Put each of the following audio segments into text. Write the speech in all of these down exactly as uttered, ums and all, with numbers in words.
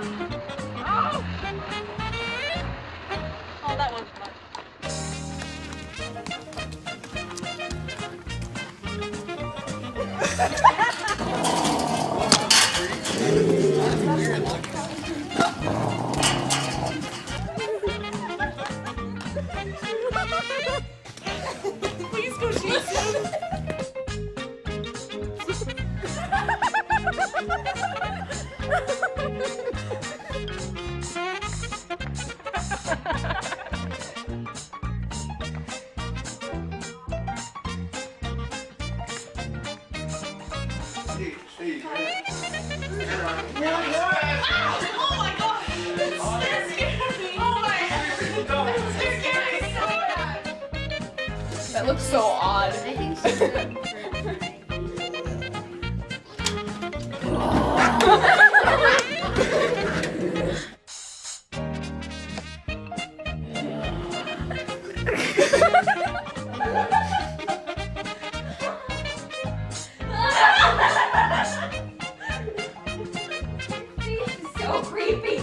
Oh, that one's fun. Please go chase him. Steve, Steve. Oh my god! That scared me! Oh my god! That scared me so bad! That looks so odd. I think she's good So creepy!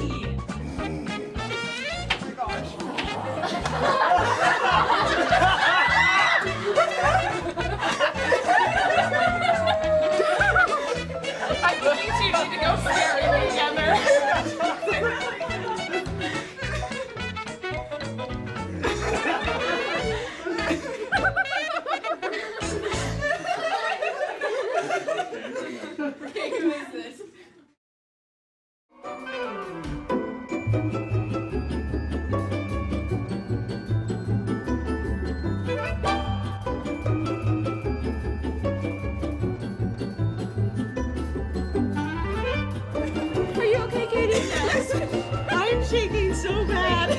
I think you two need to go scary together. Okay, who is this? Are you okay, Katie? Yes. I'm shaking so bad.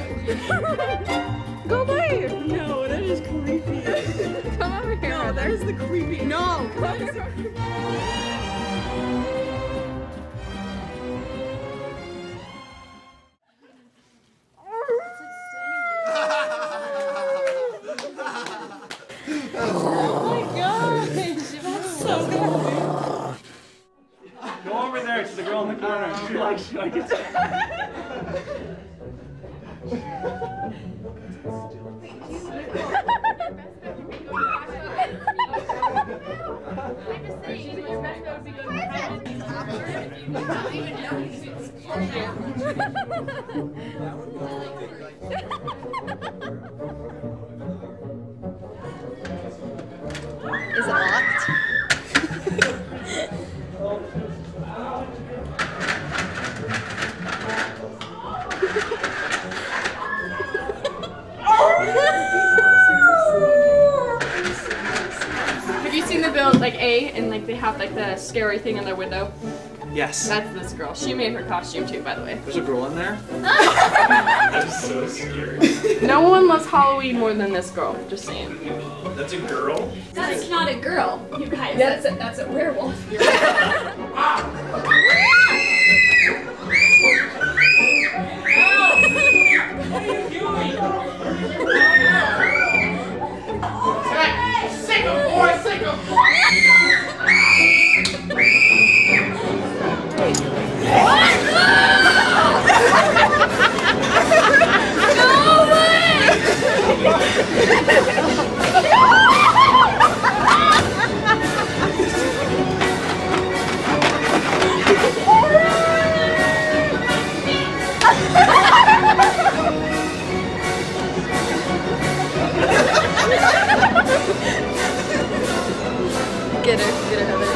Go away. No, that is creepy. Come over here. No, that is the creepy. No. Come over here. Go over there to the girl in the corner. She likes you. I can tell. Is it locked? Have you seen the build like A and like they have like the scary thing in their window? Yes. That's this girl. She made her costume too, by the way. There's a girl in there? That's so scary. No one loves Halloween more than this girl. Just saying. That's a girl? That's not a girl, you guys. That's a, that's a werewolf. Sick of boy, sick of boy! Get her, get her, Heather.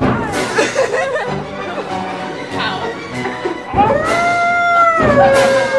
Howl.